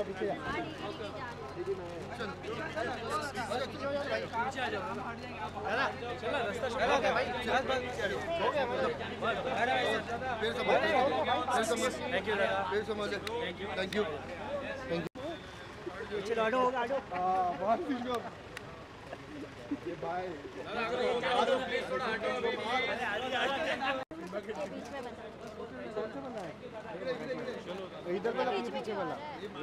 Thank you. इधर वाला पीछे वाला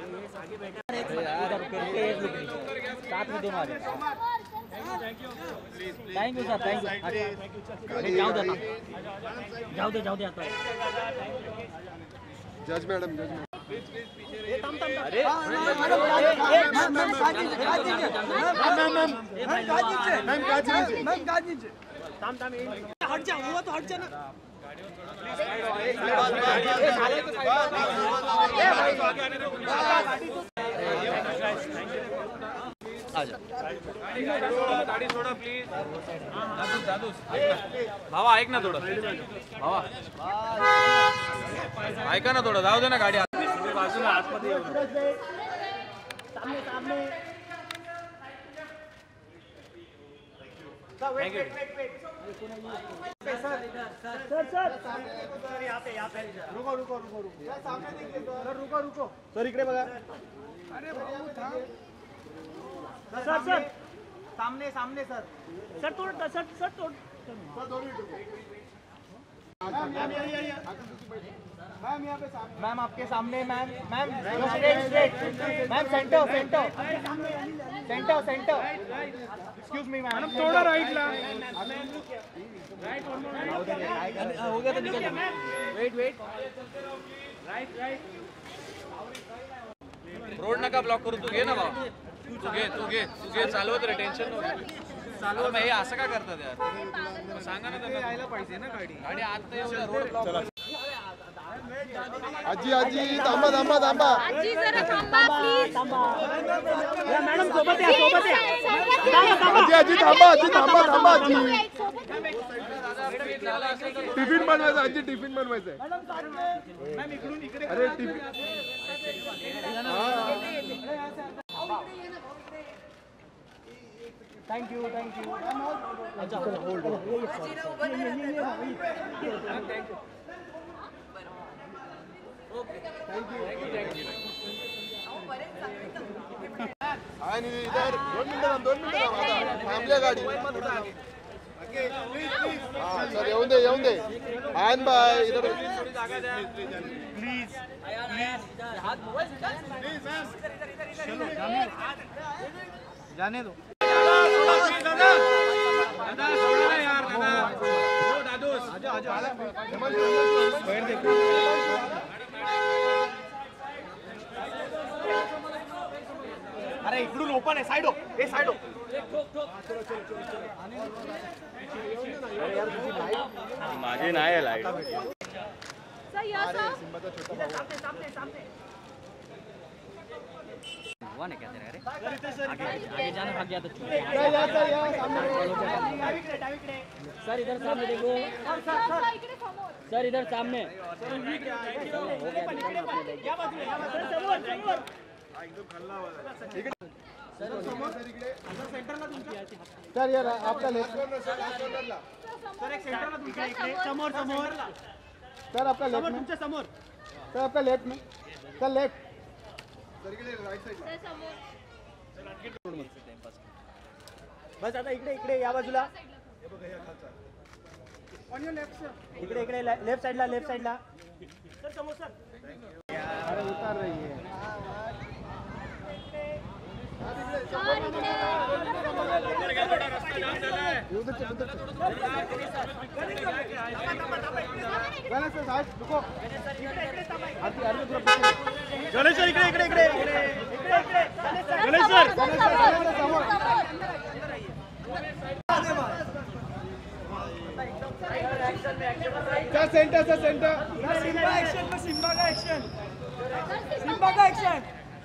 साथ में दोनों आ जाए। Thank you sir, thank you. जाओ दे आता है। जज मैडम अरे हट जा, हुआ तो हट जा ना। गाडी सोडा प्लीज। भावा ऐक ना थोडं, भावा ऐका ना थोडं, जाऊ दे ना गाडी बाजूला आतमध्ये। सर यहाँ पे रुको सामने देखिए सर, रुको सर, इकडे बघा। अरे सर सामने सर थोड़ा सर 2 मिनट मैम यहाँ पे सामने। मैम आपके सामने। Ma'am straight ma'am, center excuse me ma'am, थोड़ा राइट ला। हो गया तो निकल। वेट राइट रोड नका ब्लॉक करू, तू घे ना भाऊ, तू घे चालवत रे, टेन्शन नको चालव। हे असं का करतात यार, सांगा ना त्यांना, यायला पाहिजे ना गाडी आत नाही एवढा रोड ब्लॉक। आजी थांबा आजी जरा थांबा प्लीज। मॅडम सोबत या। आजी थांबा आजी। टिफिन बनवायचा आजी, टिफिन बनवायचं। मॅम इकडून इकडे। अरे टिफिन थैंक यू। अच्छा होल्ड। आणि इधर 2 मिनिटं थांबल्या गाडी। हाँ सर येऊन दे आयन भाई इधर प्लीज जाने दो। अरे इकडून ओपन आहे, साइड हो। माझी नाही आहे लाईट। सामने हुआ ना क्या तेरा? अरे आगे जाना, भाग गया तो सर इधर सामने देखो सर, इधर सामने सर यार आपका लेफ्ट सर, एक सेंटरला तुमच्या इकडे समोर सर, आपका लेफ्ट में तुमच्या समोर सर, आपका लेफ्ट में सर, लेफ्ट सर, इकडे राइट साइड बस। आता इकडे या बाजूला, ऑन योर लेफ्ट सर, इकडे लेफ्ट साइडला सर, समोर सर। अरे उतार रही है गणेश सर, इकडे गणेश सर, सेंटर सिम्बा का एक्शन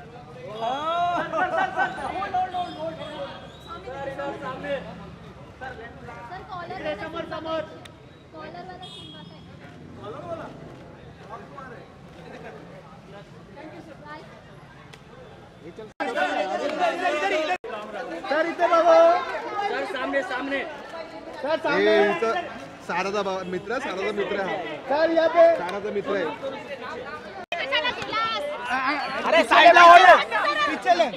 समोर कॉलर वाला सिम्बा का साराचा मित्र आहे सर यहाँ पे साराचा मित्र आहे अरे साइड ला पीछे ले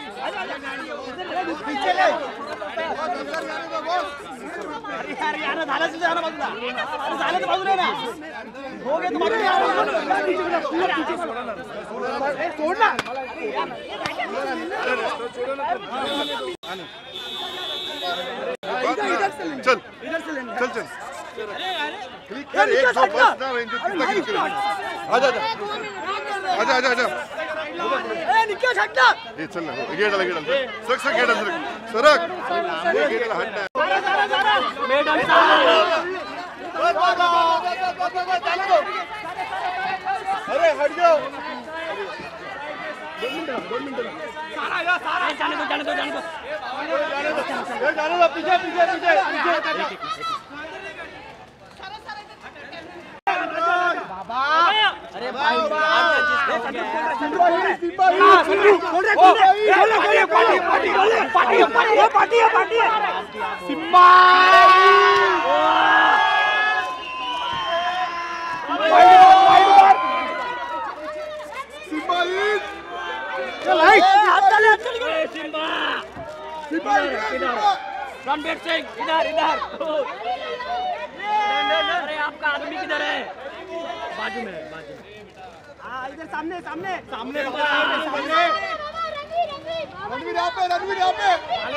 अरे यार यार झालं तुझं यार बाजूला अरे झालं तर बाजूला ना हो गे सोड ना चल चल चल क्लिक कर एक दो बस ना क्लिक कर आजा आजा आजा आजा ए निक्के छाटला ये चल ना गेटला गेटला सर गेटला सरक ये गेटला हट मैडम अरे हट जाओ 2 मिनट सारा जाने दो जाने दो पीछे बाबा अरे भाई पार्टी सिम्बा रणबीर सिंह इधर अरे आपका आदमी किधर है बाजू में इधर सामने रणवीर यहाँ पे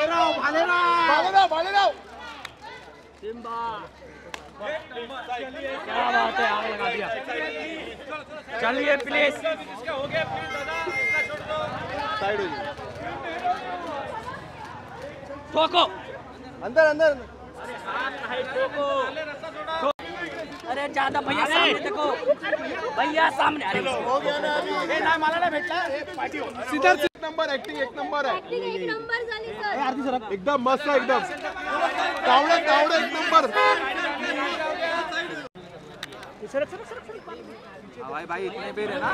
भाले रहो सिम्बा क्या बात है आग लगा दिया चलिए प्लीज हो गया प्लीज दादा साइड हो जाइए ठोको अंदर अरे ज्यादा भैया सामने देखो भैया सामने अरे हो गया ना अभी ना मला नाही भेटला सीधा एक नंबर एक्टिंग एक नंबर आहे ऍक्टिंग एक नंबर झाली सर आरती सर एकदम मस्त आहे एकदम कावडे एक नंबर भाई इतने बेर है ना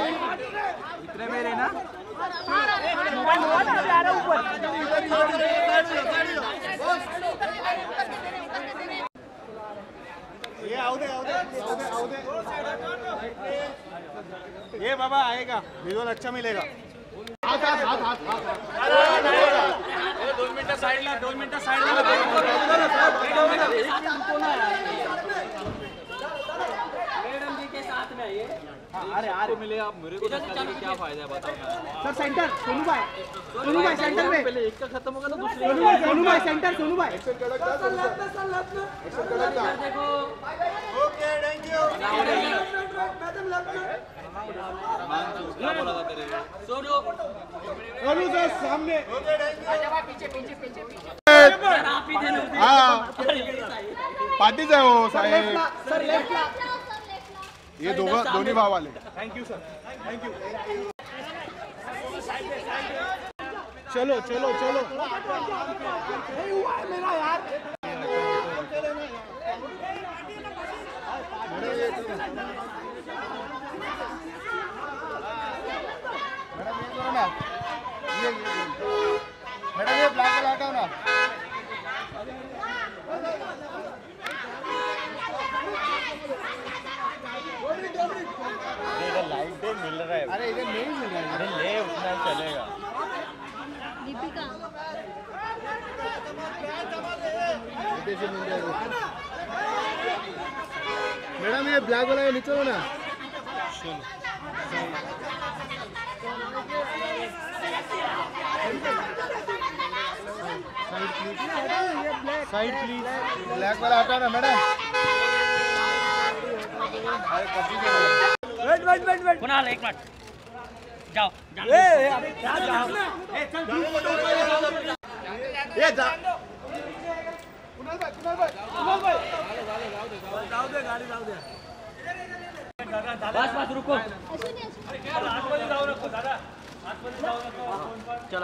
ये आओ दे ये बाबा आएगा विजुअल अच्छा मिलेगा हाथ 2 मिनिटं साईडला मैडम जी के साथ में ये आपको मिले आप मेरे को धक्का देके क्या फायदा है बताओ ना सर सेंटर सोनू भाई सेंटर में पहले एक का खत्म होगा तो दूसरे सोनू भाई सेंटर सोनू भाई देखो ओके थैंक यू क्या बोला था तेरे सोनू सर सामने आप ही देना हाँ पार्टीच आहे हो साहेब सर लेफ्टला ये दोन्ही भाव आले thank you sir thank you चलो मेरा यार मैडम ये ब्लैक वाला हटाओ ना लाइट मिल रहा है अरे इधर नहीं मिल रहा है अरे ले उतना चलेगा दीपिका मैडम ये ब्लैक वाला है नीचे हो ना साइड प्लीज ब्लैक वाला हटा ना मैडम वेट कुणाल एक मिनट जाओ ये जा बस रुको चला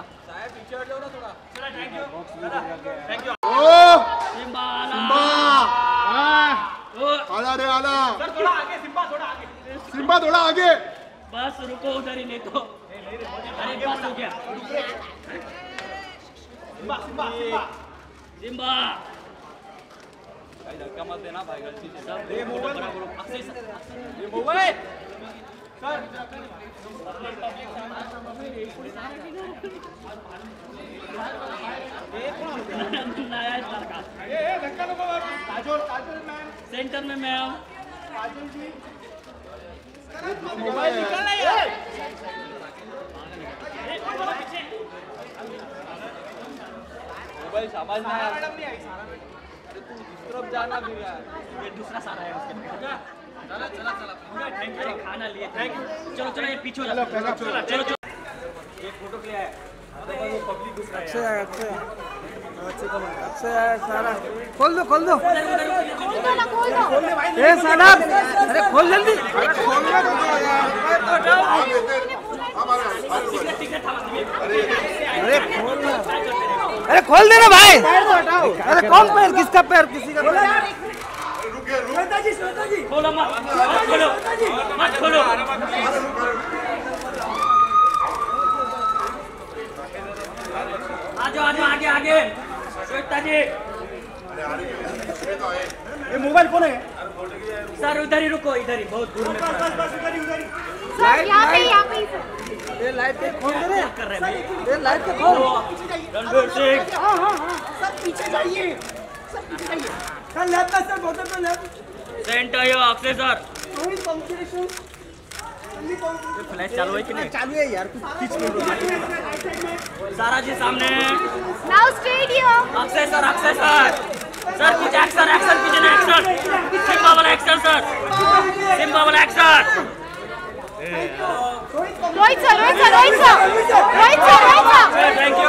आला रे आला सिम्बा थोड़ा आगे बस रुको उधर ही नहीं तो अरे बस हो गया सिम्बा धक्का मत देना भाई, गलती से सब अक्षय सर, सेंटर में मैं हूँ। मोबाइल निकालना यार। मोबाइल समझ में आया। अरे तू तरफ जाना भी यार, ये दूसरा सारा है उसके। चला चला चला, थैंक यू, खाना लिए, थैंक यू। चलो चलो, ये पीछे हो जाओ, चलो चलो। ये फोटो क्लियर है, पब्लिक दूसरा है। अक्षय सारा खोल दो खोल दो ना, खोल दो। ए साला, अरे खोल जल्दी, अरे खोलना तो दो यार, अरे खोल देना भाई, अरे कौन पैर, किसका पैर, किसी का पैर। खोलो मत, खोलो मत, खोलो। आ जाओ आगे आगे, श्वेता जी। ये मोबाइल कौन है सर? उधर ही रुको, इधर ही, बहुत दूर में सर यहाँ पे सर। ये लाइट पे खोल दे रे, कर रहे हैं। ये लाइट पे खोल। रणवीर सिंह, सर पीछे जाइए, सर पीछे जाइए, सर लेफ्ट में, सर बॉटम में लेफ्ट। सेंटर यो Akshay sir. Rohit punctuation, flash चालू है कि नहीं? चालू है यार, कुछ खींच के दो। सारा जी सामने। Now straight here. Akshay sir, Akshay sir, sir कुछ एक्शन, एक्शन पीछे ना, एक्शन, सिम्बा वाला एक्शन सर, सिम्बा वाला action. Rohit sir, Rohit sir, Rohit sir, Rohit sir, Rohit sir, Rohit sir. Thank you.